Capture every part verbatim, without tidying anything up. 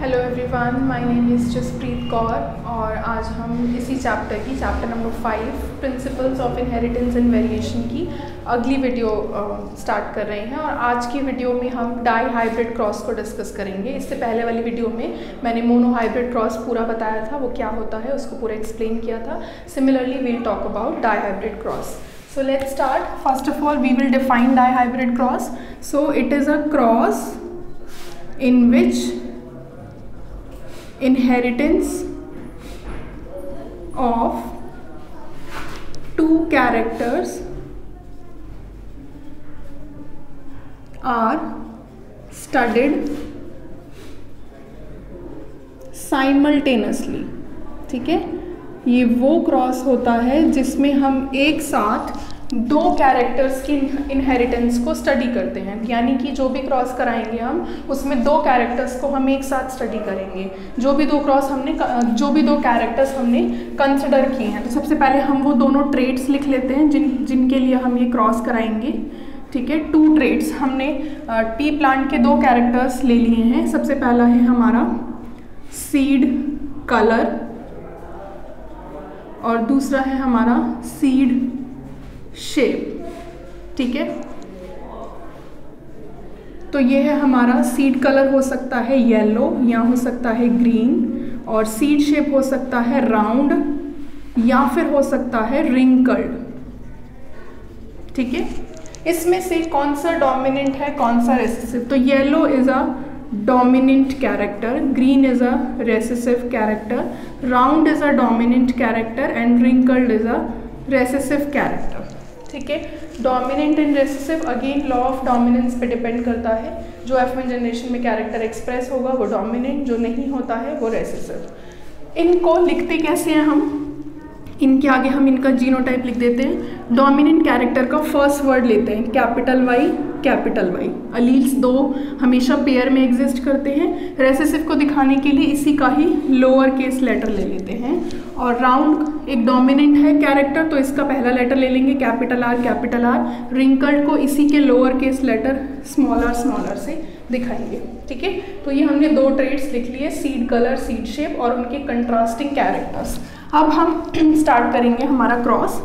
Hello everyone, my name is Jaspreet Kaur और आज हम इसी चैप्टर की chapter number five principles of inheritance and variation की अगली वीडियो स्टार्ट कर रहे हैं। और आज की वीडियो में हम डाई हाइब्रिड क्रॉस को डिस्कस करेंगे। इससे पहले वाली वीडियो में मैंने मोनो हाइब्रिड क्रॉस पूरा बताया था, वो क्या होता है उसको पूरा एक्सप्लेन किया था। Similarly we'll talk about dihybrid cross. So let's start. First of all, we will define dihybrid cross. So it is a cross in which inheritance of two characters are studied simultaneously. ठीक है, ये वो cross होता है जिसमें हम एक साथ दो कैरेक्टर्स की इनहेरिटेंस को स्टडी करते हैं। यानी कि जो भी क्रॉस कराएंगे हम उसमें दो कैरेक्टर्स को हम एक साथ स्टडी करेंगे। जो भी दो क्रॉस हमने जो भी दो कैरेक्टर्स हमने कंसिडर किए हैं, तो सबसे पहले हम वो दोनों ट्रेट्स लिख लेते हैं जिन जिनके लिए हम ये क्रॉस कराएंगे। ठीक है, टू ट्रेट्स हमने टी प्लांट के दो कैरेक्टर्स ले लिए हैं। सबसे पहला है हमारा सीड कलर और दूसरा है हमारा सीड शेप। ठीक है, तो ये है हमारा सीड कलर हो सकता है येलो या हो सकता है ग्रीन, और सीड शेप हो सकता है राउंड या फिर हो सकता है रिंकल्ड। ठीक है, इसमें से कौन सा डोमिनेंट है कौन सा रेसेसिव? तो yellow is a dominant character, green is a recessive character, round is a dominant character and wrinkled is a recessive character. ठीक है, dominant and recessive again law of dominance पे डिपेंड करता है। जो एफ वन जनरेशन में character express होगा वो dominant, जो नहीं होता है वो रेसेसिव। इनको लिखते कैसे हैं हम? इनके आगे हम इनका जीनोटाइप लिख देते हैं। डोमिनेंट कैरेक्टर का फर्स्ट वर्ड लेते हैं capital Y capital Y. Alleles दो हमेशा पेयर में एग्जिस्ट करते हैं। रेसेसिव को दिखाने के लिए इसी का ही लोअर केस लेटर ले लेते हैं। और राउंड एक डोमिनेंट है कैरेक्टर, तो इसका पहला लेटर ले लेंगे capital R capital R. Wrinkled को इसी के lower case letter small R small R से दिखाएंगे। ठीक है, तो ये हमने दो ट्रेट्स लिख लिए, सीड कलर सीड शेप और उनके कंट्रास्टिंग कैरेक्टर्स। अब हम स्टार्ट करेंगे हमारा क्रॉस।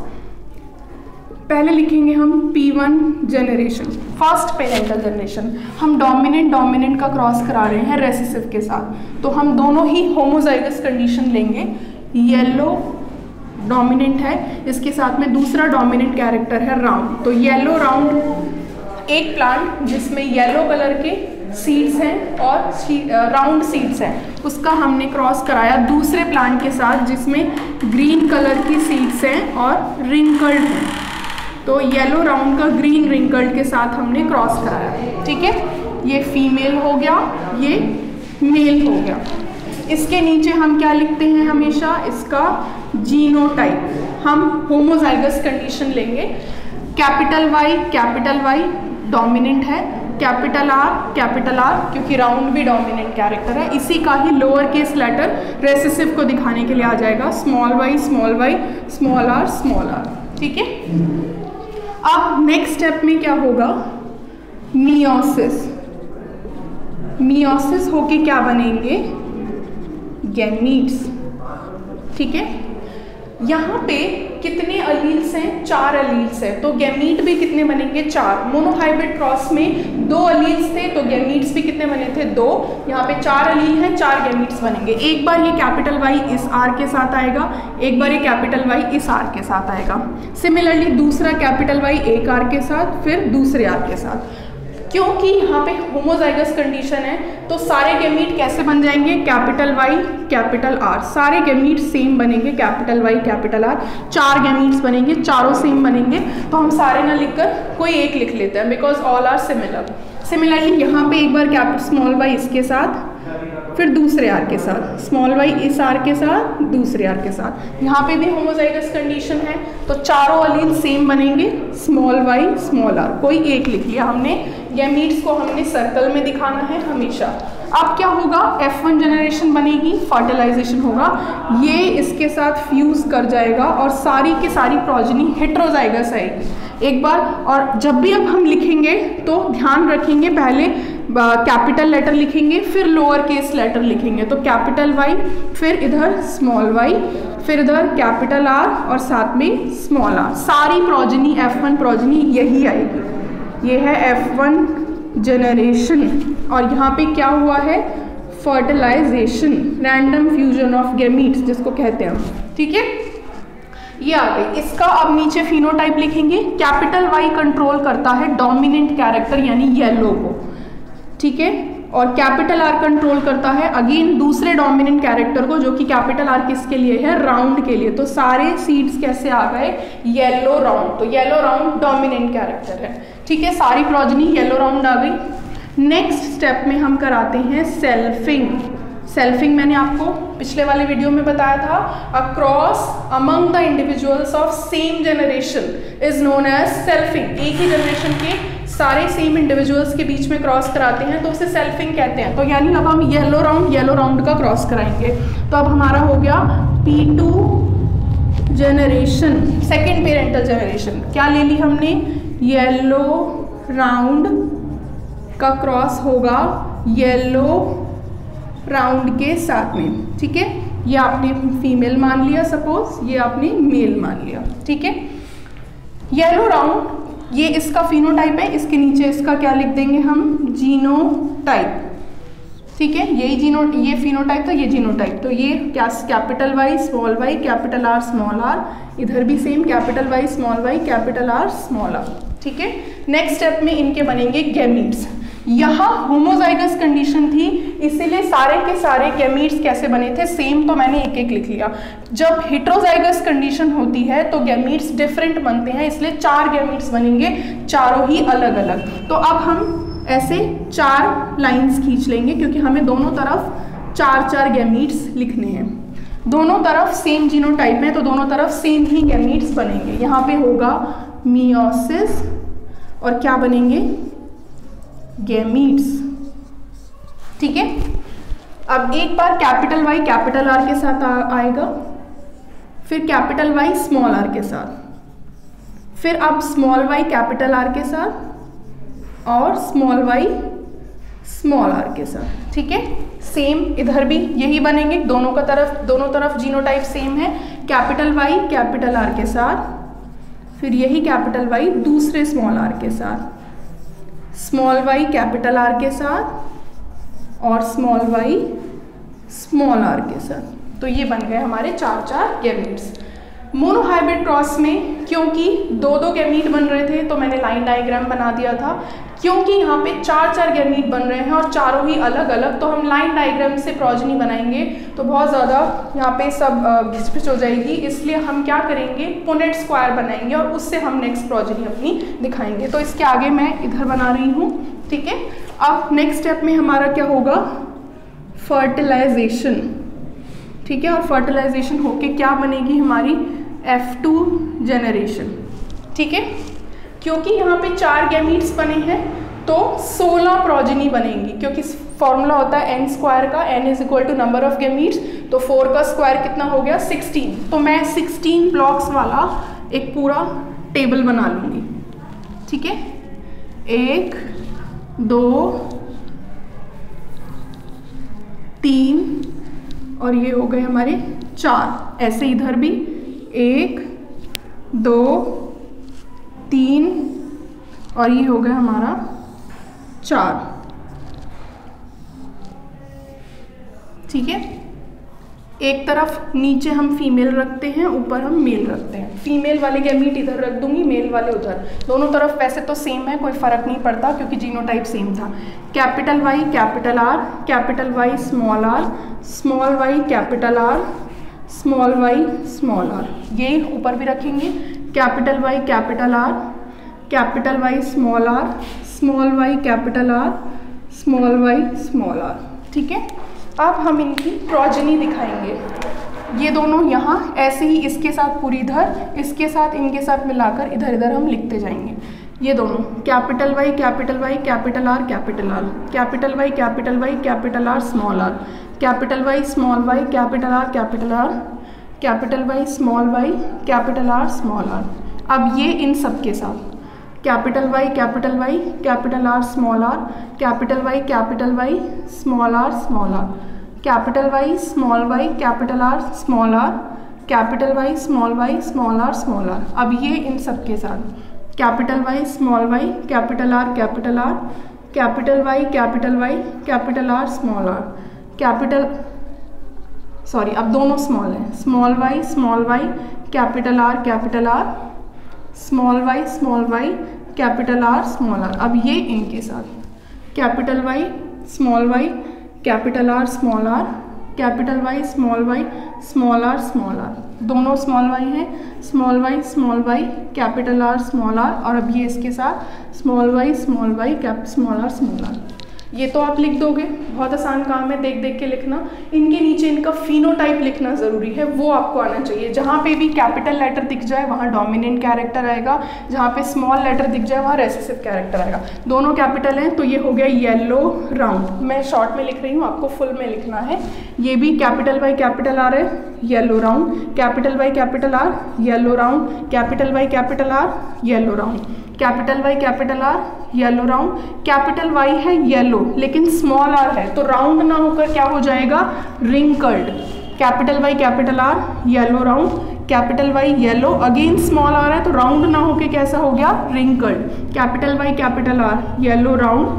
पहले लिखेंगे हम P one generation, first parental generation. हम डोमिनेंट डोमिनेंट का क्रॉस करा रहे हैं रेसेसिव के साथ, तो हम दोनों ही होमोजाइगस कंडीशन लेंगे। येलो डोमिनेंट है, इसके साथ में दूसरा डोमिनेंट कैरेक्टर है राउंड। तो येलो राउंड एक प्लांट जिसमें येलो कलर के सीड्स हैं और राउंड सीड्स हैं, उसका हमने क्रॉस कराया दूसरे प्लांट के साथ जिसमें ग्रीन कलर की सीड्स हैं और रिंकल्ड हैं। तो येलो राउंड का ग्रीन रिंकल्ड के साथ हमने क्रॉस कराया। ठीक है, ये फीमेल हो गया, ये मेल हो गया। इसके नीचे हम क्या लिखते हैं हमेशा? इसका जीनोटाइप। हम होमोजाइगस कंडीशन लेंगे। Capital Y capital Y dominant है, कैपिटल आर कैपिटल आर क्योंकि राउंड भी डोमिनेंट कैरेक्टर है, इसी का ही लोअर केस लेटर रेसेसिव को दिखाने के लिए आ जाएगा। Small Y small Y small R small R. ठीक है, अब नेक्स्ट स्टेप में क्या होगा? मियोसिस। मियोसिस होके क्या बनेंगे? गैमीट्स। ठीक है, यहाँ पे कितने अलील्स हैं? चार अलील्स हैं, तो गैमीट भी कितने बनेंगे? चार। मोनोहाइब्रिड क्रॉस में दो अलील्स थे, तो गैमीट्स भी कितने बने थे? दो। यहाँ पे चार अलील हैं, चार गैमीट्स बनेंगे। एक बार ये कैपिटल वाई इस आर के साथ आएगा, एक बार ये कैपिटल वाई इस आर के साथ आएगा। सिमिलरली दूसरा कैपिटल वाई एक आर के साथ, फिर दूसरे आर के साथ। क्योंकि यहाँ पे होमोजाइगस कंडीशन है, तो सारे गैमीट कैसे बन जाएंगे? Capital Y capital R. सारे गैमीट सेम बनेंगे, कैपिटल वाई कैपिटल आर। चार गैमीट्स बनेंगे, चारों सेम बनेंगे, तो हम सारे ना लिखकर कोई एक लिख लेते हैं, because all are similar. Similarly यहाँ पे एक बार कैपिटल स्मॉल वाई इसके साथ, फिर दूसरे आर के साथ, स्मॉल वाई इस आर के साथ, दूसरे आर के साथ। यहाँ पे भी होमोजाइगस कंडीशन है, तो चारों अलील सेम बनेंगे, स्मॉल वाई स्मॉल आर। कोई एक लिख लिया हमने। गैमीट्स को हमने सर्कल में दिखाना है हमेशा। अब क्या होगा? एफ वन जनरेशन बनेगी, फर्टिलाइजेशन होगा, ये इसके साथ फ्यूज कर जाएगा और सारी की सारी प्रोजेनी हेटेरोजाइगस आएगी एक बार। और जब भी अब हम लिखेंगे तो ध्यान रखेंगे, पहले कैपिटल लेटर लिखेंगे, फिर लोअर केस लेटर लिखेंगे। तो कैपिटल वाई, फिर इधर स्मॉल वाई, फिर इधर कैपिटल आर और साथ में स्मॉल आर। सारी प्रोजनी एफ वन प्रोजनी यही आएगी। ये है एफ वन जनरेशन और यहाँ पे क्या हुआ है, fertilization, random fusion of gametes जिसको कहते हैं हम। ठीक है, ये आ गई। इसका अब नीचे फिनोटाइप लिखेंगे। कैपिटल वाई कंट्रोल करता है डोमिनेंट कैरेक्टर यानी येलो को, ठीक है, और कैपिटल आर कंट्रोल करता है अगेन दूसरे डोमिनेंट कैरेक्टर को, जो कि कैपिटल आर किसके लिए है, राउंड के लिए। तो सारे सीड्स कैसे आ गए, येलो राउंड। तो येलो राउंड डोमिनेंट कैरेक्टर है। ठीक है, सारी प्रोजनी येलो राउंड आ गई। नेक्स्ट स्टेप में हम कराते हैं सेल्फिंग। सेल्फिंग मैंने आपको पिछले वाले वीडियो में बताया था, a cross among the individuals of same generation is known as selfing. एक ही जनरेशन के सारे सेम इंडिविजुअल्स के बीच में क्रॉस कराते हैं तो उसे सेल्फिंग कहते हैं। तो यानी अब हम येलो राउंड येलो राउंड का क्रॉस कराएंगे। तो अब हमारा हो गया P two generation, second parental generation. क्या ले ली हमने, येलो राउंड का क्रॉस होगा येलो राउंड के साथ में। ठीक है, ये आपने फीमेल मान लिया, सपोज ये आपने मेल मान लिया। ठीक है, येलो राउंड ये इसका फिनोटाइप है, इसके नीचे इसका क्या लिख देंगे हम, जीनोटाइप। ठीक है, यही जीनो ये फिनोटाइप था, ये जीनोटाइप। तो ये क्या, capital Y small Y capital R small R, इधर भी same capital Y small Y capital R small R. ठीक है, नेक्स्ट स्टेप में इनके बनेंगे गैमीट्स। यहाँ होमोजाइगस कंडीशन थी, इसीलिए सारे के सारे गैमीट्स कैसे बने थे, सेम, तो मैंने एक एक लिख लिया। जब हेट्रोजाइगस कंडीशन होती है तो गैमीट्स डिफरेंट बनते हैं, इसलिए चार गैमीट्स बनेंगे, चारों ही अलग अलग। तो अब हम ऐसे चार लाइंस खींच लेंगे क्योंकि हमें दोनों तरफ चार चार गैमीट्स लिखने हैं। दोनों तरफ सेम जीनोटाइप है तो दोनों तरफ सेम ही गैमीट्स बनेंगे। यहाँ पे होगा मियोसिस और क्या बनेंगे, गैमीट्स। ठीक है, अब एक बार कैपिटल वाई कैपिटल आर के साथ आ, आएगा, फिर कैपिटल वाई स्मॉल आर के साथ, फिर अब स्मॉल वाई कैपिटल आर के साथ और स्मॉल वाई स्मॉल आर के साथ। ठीक है, सेम इधर भी यही बनेंगे, दोनों का तरफ दोनों तरफ जीनोटाइप सेम है। कैपिटल वाई कैपिटल आर के साथ, फिर यही कैपिटल वाई दूसरे स्मॉल आर के साथ, स्मॉल वाई कैपिटल आर के साथ और स्मॉल वाई स्मॉल आर के साथ। तो ये बन गए हमारे चार चार गैमीट्स। मोनोहाइब्रिड क्रॉस में क्योंकि दो दो गैमीट बन रहे थे तो मैंने लाइन डायग्राम बना दिया था। क्योंकि यहाँ पे चार चार गैमीट बन रहे हैं और चारों ही अलग अलग, तो हम लाइन डायग्राम से प्रोजनी बनाएंगे तो बहुत ज़्यादा यहाँ पे सब घिचपिच हो जाएगी, इसलिए हम क्या करेंगे, पुनेट स्क्वायर बनाएंगे और उससे हम नेक्स्ट प्रोजनी अपनी दिखाएंगे। तो इसके आगे मैं इधर बना रही हूँ। ठीक है, अब नेक्स्ट स्टेप में हमारा क्या होगा, फर्टिलाइजेशन। ठीक है, और फर्टिलाइजेशन होके क्या बनेगी हमारी एफ टू जनरेशन। ठीक है, क्योंकि यहाँ पे चार गैमीट्स बने हैं तो सोलह प्रोजनी बनेंगी, क्योंकि फॉर्मूला होता है एन स्क्वायर का, N is equal to number of gametes. तो फोर का स्क्वायर कितना हो गया, सिक्सटीन। तो मैं सिक्सटीन ब्लॉक्स वाला एक पूरा टेबल बना लूँगी। ठीक है, एक दो तीन और ये हो गए हमारे चार। ऐसे इधर भी एक दो तीन और ये हो गया हमारा चार। ठीक है, एक तरफ नीचे हम फीमेल रखते हैं, ऊपर हम मेल रखते हैं। फीमेल वाले गैमीट इधर रख दूंगी, मेल वाले उधर। दोनों तरफ वैसे तो सेम है, कोई फर्क नहीं पड़ता क्योंकि जीनोटाइप सेम था। Capital Y capital R capital Y small R small Y capital R small Y small R, ये ऊपर भी रखेंगे। Capital Y capital R capital Y small R small Y capital R small Y small R. ठीक है, अब हम इनकी progeny दिखाएंगे। ये दोनों यहाँ ऐसे ही इसके साथ पूरी इधर, इसके साथ इनके साथ मिलाकर इधर इधर हम लिखते जाएंगे। ये दोनों capital Y capital Y capital R capital R capital Y capital Y capital R small R capital Y small Y capital R capital R capital Y small Y capital R small R. अब ये इन सब के साथ capital Y capital Y capital R small R, capital Y capital Y small R small R, capital Y small Y capital R small R, capital Y small Y small R small R. अब ये इन सब के साथ capital Y small Y capital R capital R, capital Y capital Y capital R small R, capital sorry अब दोनों small हैं, small Y small Y capital R capital R, small Y small Y capital R small R. अब ये इनके साथ capital Y small Y capital R small R, capital Y small Y small R small R, दोनों small Y हैं, small Y small Y capital R small R, और अब ये इसके साथ small Y small Y cap small R small R. ये तो आप लिख दोगे, बहुत आसान काम है देख देख के लिखना। इनके नीचे इनका फिनोटाइप लिखना ज़रूरी है, वो आपको आना चाहिए। जहाँ पे भी कैपिटल लेटर दिख जाए वहाँ डोमिनेंट कैरेक्टर आएगा, जहाँ पे स्मॉल लेटर दिख जाए वहाँ रेसेसिव कैरेक्टर आएगा। दोनों कैपिटल हैं तो ये हो गया येलो राउंड। मैं शॉर्ट में लिख रही हूँ, आपको फुल में लिखना है। ये भी कैपिटल वाई कैपिटल आर है, yellow round, capital Y capital R yellow round, capital Y capital R yellow round, capital Y capital R yellow round, capital Y है येलो लेकिन स्मॉल आर है तो राउंड ना होकर क्या हो जाएगा, wrinkled. Capital Y capital R yellow round, capital Y yellow again small R है तो राउंड ना होकर कैसा हो गया, wrinkled. Capital Y capital R yellow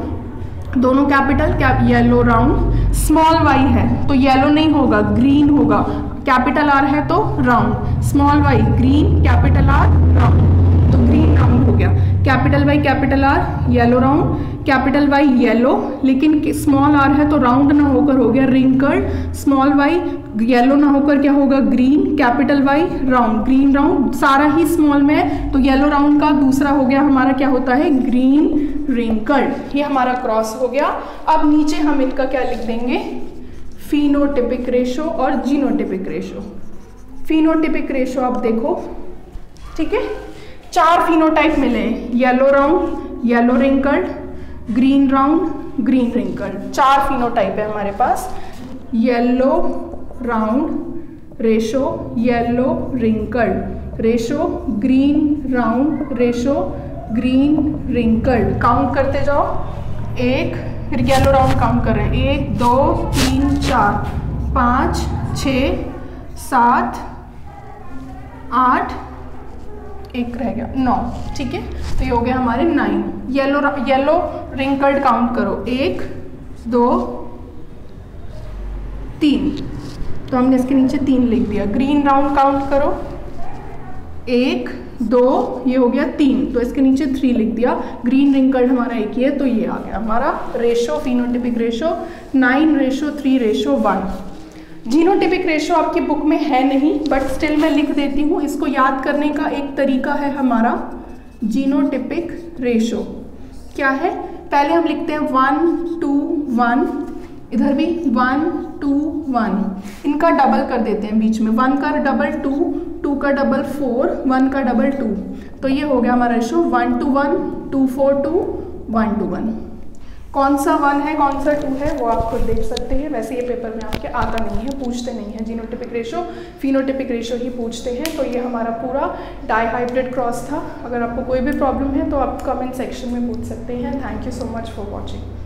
round, दोनों capital cap yellow round, small Y है तो येलो नहीं होगा, ग्रीन होगा। कैपिटल आर है तो round, small Y green, capital R round तो ग्रीन राउंड हो गया। Capital Y capital R yellow round, capital Y yellow लेकिन स्मॉल आर है तो राउंड ना होकर हो गया रिंकल्ड, स्मॉल वाई येलो ना होकर क्या होगा, green, capital Y round, green round, सारा ही स्मॉल में है तो येलो राउंड का दूसरा हो गया हमारा क्या होता है, ग्रीन रिंकल्ड। ये हमारा क्रॉस हो गया। अब नीचे हम इनका क्या लिख देंगे, फिनोटिपिक रेशो और जीनोटिपिक रेशो। फिनोटिपिक रेशो आप देखो, ठीक है, चार फिनोटाइप मिले, yellow round, yellow wrinkled, green round, green wrinkled, चार फिनोटाइप है हमारे पास। Yellow round ratio, yellow wrinkled ratio, green round ratio, green wrinkled. Count करते जाओ, एक, फिर येलो राउंड काउंट कर रहे हैं, एक दो तीन चार पाँच छः सात आठ, एक रह गया, नौ, ठीक है, तो ये हो गया हमारे nine. Yellow yellow wrinkled count करो, एक दो तीन, तो हमने इसके नीचे तीन लिख दिया। ग्रीन राउंड काउंट करो, एक दो, ये हो गया तीन, तो इसके नीचे थ्री लिख दिया। ग्रीन रिंकल्ड हमारा एक ही है तो ये आ गया हमारा ratio, phenotypic ratio nine ratio three ratio one. Genotypic ratio आपकी बुक में है नहीं बट स्टिल मैं लिख देती हूँ। इसको याद करने का एक तरीका है हमारा, जीनोटिपिक रेशो क्या है, पहले हम लिखते हैं वन टू वन, इधर भी वन टू वन, इनका डबल कर देते हैं बीच में, वन का डबल टू, टू का डबल फोर, वन का डबल टू, तो ये हो गया हमारा ratio one two one, two four two, one two one. कौन सा वन है कौन सा टू है वो आप खुद देख सकते हैं। वैसे ये पेपर में आपके आता नहीं है, पूछते नहीं है जीनोटिपिक रेशो, फिनोटिपिक रेशो ही पूछते हैं। तो ये हमारा पूरा डाई हाइब्रिड क्रॉस था। अगर आपको कोई भी प्रॉब्लम है तो आप कमेंट सेक्शन में पूछ सकते हैं। Thank you so much for watching.